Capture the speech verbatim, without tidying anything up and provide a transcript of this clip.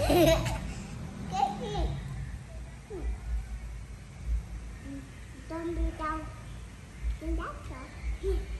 Cái gì? Tôm đi đâu? Trên đất rồi.